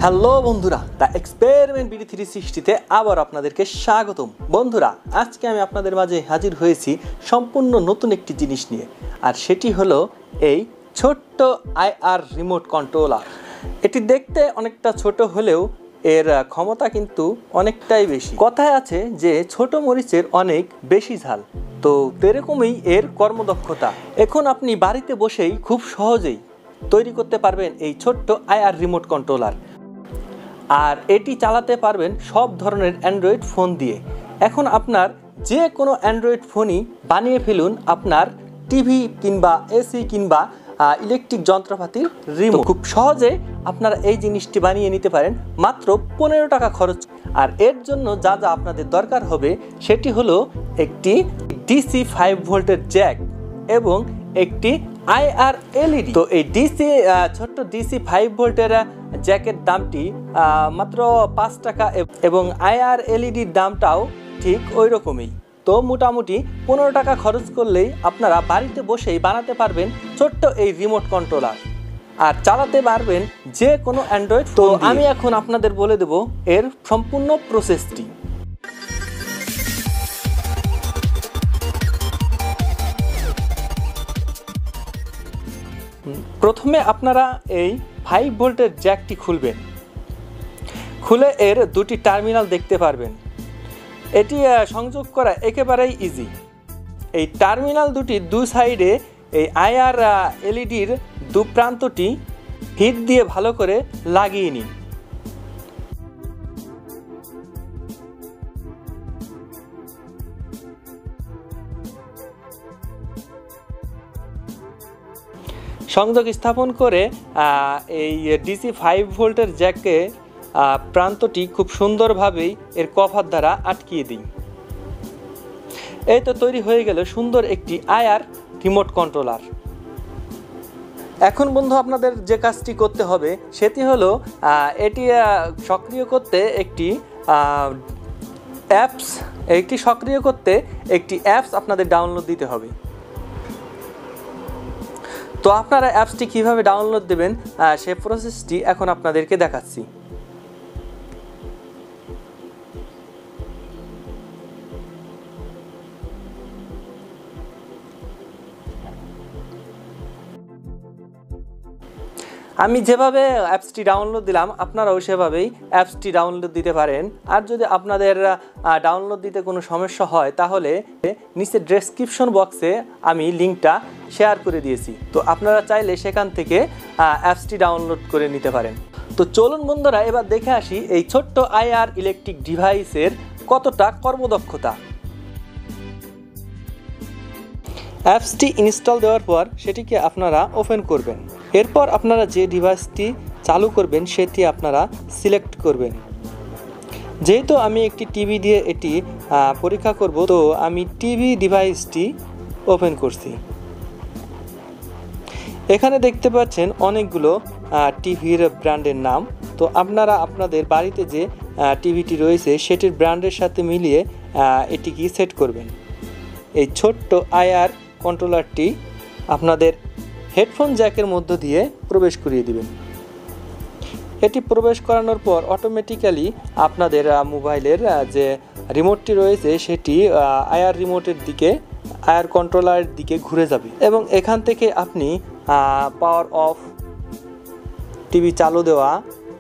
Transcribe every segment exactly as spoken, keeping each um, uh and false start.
Hello বন্ধুরা, the experiment BD three সিক্সটিতে আবার আপনাদেরকে স্বাগতম। বন্ধুরা, আজকে আমি আপনাদের মাঝে হাজির হয়েছি সম্পূর্ণ নতুন একটি জিনিস নিয়ে, আর সেটি হলো এই ছোট্ট আইআর রিমোট কন্ট্রোলার। এটি দেখতে অনেকটা ছোট হলেও এর ক্ষমতা কিন্তু অনেকটাই বেশি। কথায় আছে যে ছোট মরিচের অনেক বেশি ঝাল, তো এরকমই এর কর্মদক্ষতা। এখন আপনি বাড়িতে বসেই খুব সহজেই তৈরি করতে পারবেন এই ছোট্ট আইআর রিমোট কন্ট্রোলার, আর এটি চালাতে পারবেন সব ধরনের অ্যান্ড্রয়েড ফোন দিয়ে। এখন আপনার যে কোনো অ্যান্ড্রয়েড ফোনই বানিয়ে ফেলুন আপনার টিভি কিংবা এসি কিংবা ইলেকট্রিক যন্ত্রপাতির রিমোট। খুব সহজে আপনারা এই জিনিসটি বানিয়ে নিতে পারেন মাত্র পনেরো টাকা খরচ। আর এর জন্য যা যা আপনাদের দরকার হবে সেটি হলো একটি ডিসি ফাইভ ভোল্টের জ্যাক এবং একটি আইআর এলইডি। তো এই ডিসি ছোট্ট ডিসি ফাইভ ভোল্টের জ্যাকের দামটি মাত্র পাঁচ টাকা এবং আইআর এলইডির দামটাও ঠিক ওই রকমই। তো মোটামুটি পনেরো টাকা খরচ করলেই আপনারা বাড়িতে বসেই বানাতে পারবেন ছোট্ট এই রিমোট কন্ট্রোলার, আর চালাতে পারবেন যে কোনো অ্যান্ড্রয়েড। তো আমি এখন আপনাদের বলে দেব এর সম্পূর্ণ প্রসেসটি। প্রথমে আপনারা এই ফাইভ ভোল্টের জ্যাকটি খুলবেন, খুলে এর দুটি টার্মিনাল দেখতে পারবেন। এটি সংযোগ করা একেবারেই ইজি। এই টার্মিনাল দুটি দু সাইডে এই আইআর এলইডির দু প্রান্তটি হিট দিয়ে ভালো করে লাগিয়ে নিন। সংযোগ স্থাপন করে এই ডিসি ফাইভ ভোল্টের জ্যাকে প্রান্তটি খুব সুন্দরভাবেই এর কভার দ্বারা আটকিয়ে দিই। এই তো তৈরি হয়ে গেল সুন্দর একটি আইআর রিমোট কন্ট্রোলার। এখন বন্ধু আপনাদের যে কাজটি করতে হবে সেটি হলো এটি সক্রিয় করতে একটি অ্যাপস একটি সক্রিয় করতে একটি অ্যাপস আপনাদের ডাউনলোড দিতে হবে। তো আপনারা অ্যাপসটি কীভাবে ডাউনলোড দেবেন সে প্রসেসটি এখন আপনাদেরকে দেখাচ্ছি। আমি যেভাবে অ্যাপসটি ডাউনলোড দিলাম আপনারাও সেভাবেই অ্যাপসটি ডাউনলোড দিতে পারেন। আর যদি আপনাদের ডাউনলোড দিতে কোনো সমস্যা হয় তাহলে নিচে ডেসক্রিপশন বক্সে আমি লিঙ্কটা শেয়ার করে দিয়েছি, তো আপনারা চাইলে সেখান থেকে অ্যাপসটি ডাউনলোড করে নিতে পারেন। তো চলুন বন্ধুরা, এবার দেখে আসি এই ছোট্ট আইআর ইলেকট্রিক ডিভাইসের কতটা কর্মদক্ষতা। অ্যাপসটি ইনস্টল দেওয়ার পর সেটিকে আপনারা ওপেন করবেন। এরপর আপনারা যে ডিভাইসটি চালু করবেন সেটি আপনারা সিলেক্ট করবেন। যেহেতু আমি একটি টিভি দিয়ে এটি পরীক্ষা করব, তো আমি টিভি ডিভাইসটি ওপেন করছি। এখানে দেখতে পাচ্ছেন অনেকগুলো টিভির ব্র্যান্ডের নাম। তো আপনারা আপনাদের বাড়িতে যে টিভিটি রয়েছে সেটির ব্র্যান্ডের সাথে মিলিয়ে এটিকে সেট করবেন। এই ছোট্ট আইআর কন্ট্রোলারটি আপনাদের হেডফোন জ্যাকের মধ্য দিয়ে প্রবেশ করিয়ে দিবেন। এটি প্রবেশ করানোর পর অটোমেটিক্যালি আপনাদের মোবাইলের যে রিমোটটি রয়েছে সেটি আইআর রিমোটের দিকে আইআর কন্ট্রোলারের দিকে ঘুরে যাবে এবং এখান থেকে আপনি পাওয়ার অফ, টিভি চালু দেওয়া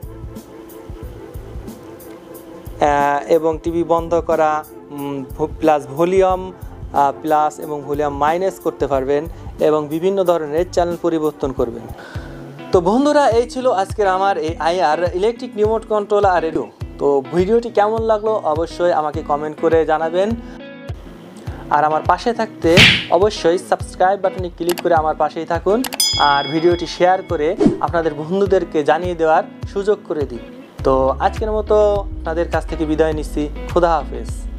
এবং টিভি বন্ধ করা, প্লাস ভলিউম প্লাস এবং ভলিউম মাইনাস করতে পারবেন এবং বিভিন্ন ধরনের চ্যানেল পরিবর্তন করবেন। তো বন্ধুরা, এই ছিল আজকের আমার এই IR electric remote controller review. তো ভিডিওটি কেমন লাগলো অবশ্যই আমাকে কমেন্ট করে জানাবেন, আর আমার পাশে থাকতে অবশ্যই সাবস্ক্রাইব বাটনে ক্লিক করে আমার পাশেই থাকুন, আর ভিডিওটি শেয়ার করে আপনাদের বন্ধুদেরকে জানিয়ে দেওয়ার সুযোগ করে দিন। তো আজকের মতো আপনাদের কাছ থেকে বিদায় নিচ্ছি। খোদা হাফেজ।